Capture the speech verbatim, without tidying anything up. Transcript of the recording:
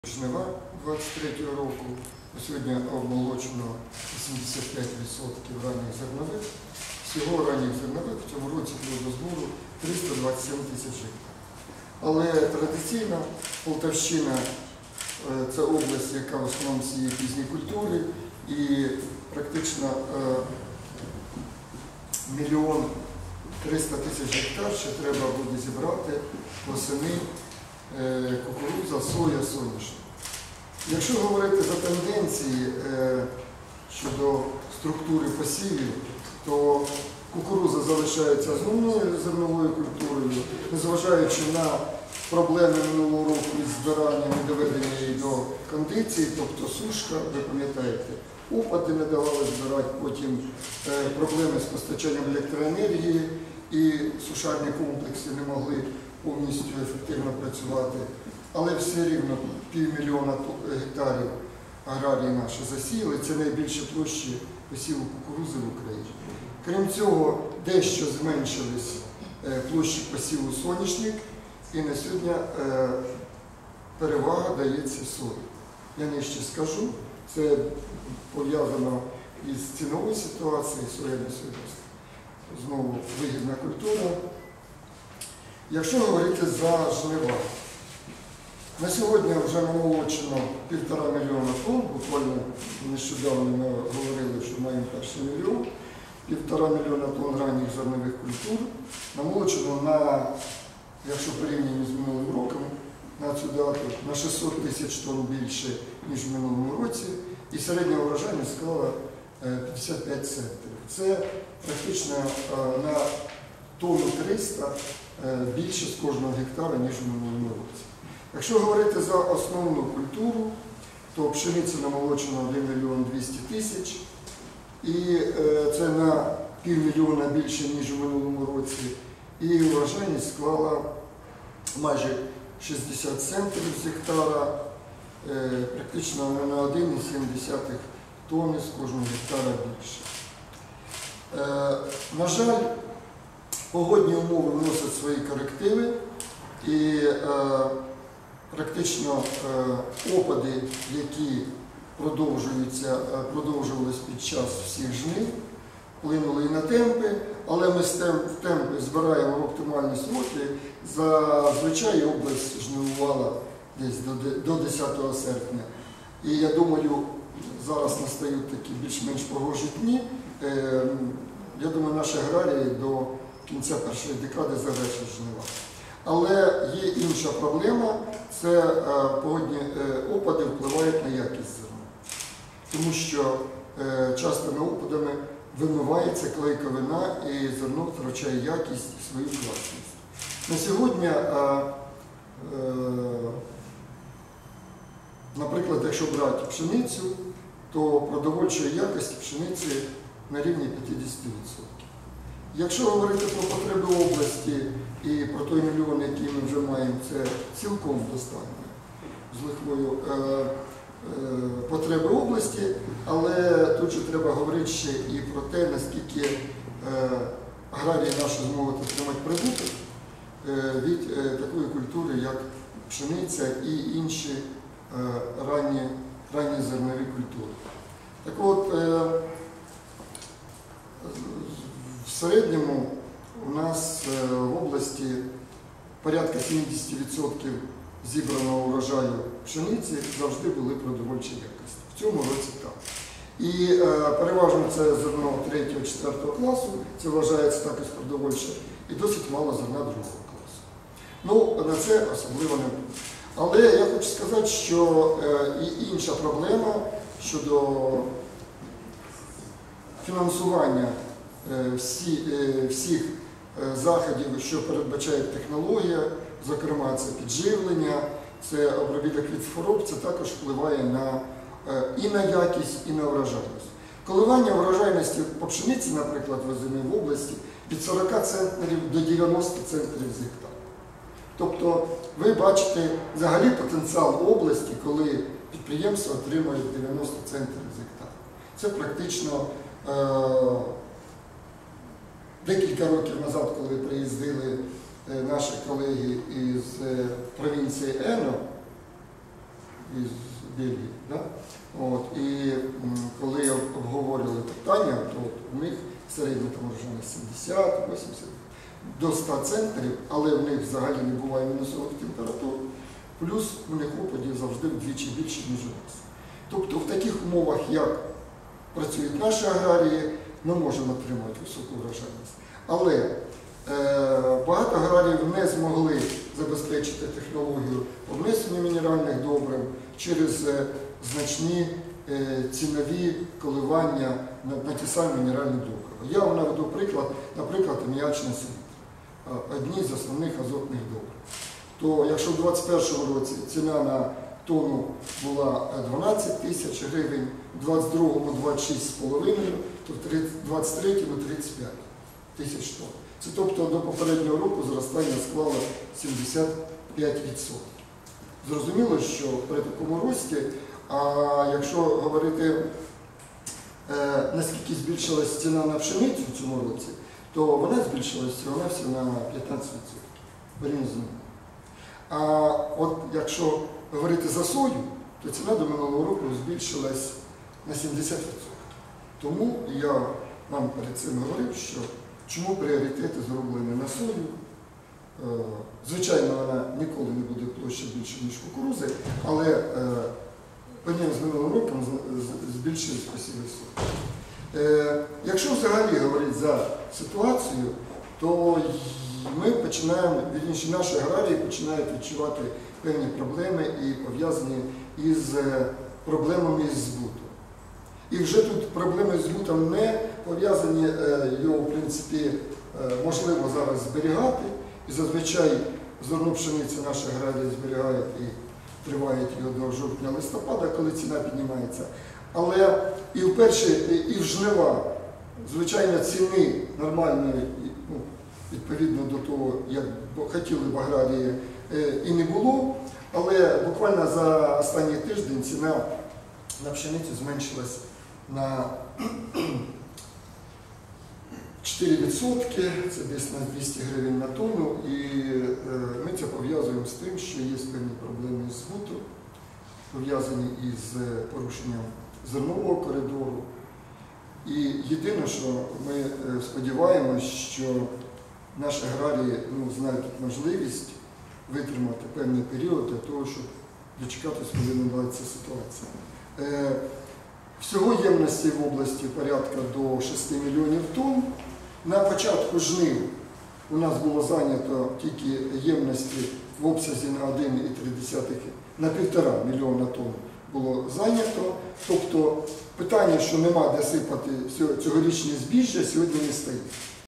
Жнива двадцять третього року. Сьогодні обмолочено вісімдесят п'ять відсотків ранніх зернових. Всього ранніх зернових в цьому році було збору триста двадцять сім тисяч гектарів. Але традиційно Полтавщина – це область, яка в основному сіє пізні культури, і практично мільйон триста тисяч гектар ще треба буде зібрати восени. Кукурудза, соя, соняшник. Якщо говорити за тенденції щодо структури посівів, то кукурудза залишається основною зерновою культурою, незважаючи на проблеми минулого року із збиранням і доведення її до кондиції, тобто сушка, ви пам'ятаєте, опади не давали збирати, потім проблеми з постачанням електроенергії і сушарні комплекси не могли повністю ефективно працювати, але все рівно півмільйона гектарів аграрії наші засіяли, це найбільші площі посіву кукурудзи в Україні. Крім цього, дещо зменшились площі посіву соняшник, і на сьогодні перевага дається сої. Я нижче скажу, це пов'язано із ціновою ситуацією, соя на сьогодні знову вигідна культура. Якщо говорити за жнива, на сьогодні вже намолочено півтора мільйона тонн, буквально нещодавно ми говорили, що маємо перший мільйон, півтора мільйона тонн ранніх зернових культур, намолочено на, якщо порівняно з минулим роком, на цю дату, на шістсот тисяч тонн більше, ніж в минулому році, і середня врожайність склала п'ятдесят п'ять центнерів. Це практично на тонну триста більше з кожного гектара, ніж в минулому році. Якщо говорити за основну культуру, то пшениця намолочено один мільйон двісті тисяч, і це на півмільйона більше, ніж в минулому році, і врожайність склала майже шістдесят центнерів з гектара, практично на один цілих сім десятих тонни з кожного гектара більше. На жаль, погодні умови вносять свої корективи, і е, практично е, опади, які продовжуються, е, продовжувалися під час всіх жнив, вплинули і на темпи, але ми з темп, в темпи збираємо в оптимальні сроки. Зазвичай область жнивувала десь до, до десятого серпня. І я думаю, зараз настають такі більш-менш погожі дні. Е, я думаю, наші аграрії до кінця першої декади завершить жнива. Але є інша проблема – це погодні опади впливають на якість зерна. Тому що частими опадами вимивається клейковина і зерно втрачає якість і свою класність. На сьогодні, наприклад, якщо брати пшеницю, то продовольчої якості пшениці на рівні п'ятдесят відсотків. Якщо говорити про потреби області і про той мільйон, який ми вже маємо, це цілком достатньо з лихвою е, е, потреби області, але тут же треба говорити ще і про те, наскільки е, аграрії наші зможуть отримати прибуток е, від е, такої культури, як пшениця і інші е, ранні, ранні зернові культури. Так от, е, в середньому у нас в області порядка сімдесят відсотків зібраного урожаю пшениці завжди були продовольчі якості. В цьому році так. І е, переважно це зерно третього-четвертого класу, це вважається також продовольче, і досить мало зерна другого класу. Ну, на це особливо не буде. Але я хочу сказати, що е, і інша проблема щодо фінансування Всі, всіх заходів, що передбачає технологія, зокрема це підживлення, це обробіток від хвороб, це також впливає на, і на якість, і на врожайність. Коливання врожайності по пшениці, наприклад, возини в області від сорока центнерів до дев'яноста центнерів з гектара. Тобто ви бачите взагалі потенціал області, коли підприємство отримує дев'яносто центнерів з гектара. Це практично декілька років назад, коли приїздили наші колеги із провінції Ено, із Бельгії. Да? От, і м, коли обговорювали питання, то у них середня там враженість сімдесят - вісімдесят до ста центнерів, але в них взагалі не буває мінусових температур, плюс у них опадів завжди вдвічі більше, ніж у нас. Тобто в таких умовах, як працюють наші аграрії, ми можемо отримати високу врожайність. Але е, багато аграріїв не змогли забезпечити технологію по внесенню мінеральних добрив через е, значні е, цінові коливання на, на ті самі мінеральні добрива. Я вам наведу приклад, наприклад, аміачна селітра, одні з основних азотних добрив. То якщо в двадцять першому році ціна на тонну була дванадцять тисяч гривень, в двадцять другому двадцять шість з половиною, то в двадцять третьому тридцять п'ять тисяч тонн. Це тобто до попереднього року зростання склало сімдесят п'ять відсотків. Зрозуміло, що при такому рості, а якщо говорити, е, наскільки збільшилась ціна на пшеницю в цьому році, то вона збільшилась всього-навсього на п'ятнадцять відсотків. Порівняно з минулим. А от якщо говорити за сою, то ціна до минулого року збільшилась на сімдесят відсотків. Тому я вам перед цим говорив, що чому пріоритети зроблені на сою. Звичайно, вона ніколи не буде площа більше, ніж кукурузи, але порівняно з минулим роком збільшились посіви сої. Якщо взагалі говорити за ситуацію, то ми починаємо, вірніше, наші аграрії починають відчувати певні проблеми і пов'язані із проблемами із збутом. І вже тут проблеми з збутом не пов'язані, його, в принципі, можливо зараз зберігати. І зазвичай зерно пшениці наші аграрії зберігають і тривають його до жовтня-листопада, коли ціна піднімається. Але і в перші, і в жнива, звичайно, ціни нормальної, ну, відповідно до того, як хотіли б аграрії, і не було. Але буквально за останній тиждень ціна на пшеницю зменшилась на чотири відсотки, це десь на двісті гривень на тонну, і ми це пов'язуємо з тим, що є певні проблеми з збутом, пов'язані із порушенням зернового коридору. І єдине, що ми сподіваємось, що наші аграрії, ну, знають можливість витримати певний період для того, щоб дочекатись, коли надається ситуація. Всього ємності в області порядка до шести мільйонів тонн. На початку жнив у нас було зайнято тільки ємності в обсязі на один цілих три десятих, на півтора мільйона тонн було зайнято. Тобто питання, що нема де сипати цьогорічне збіжжя, сьогодні не стоїть.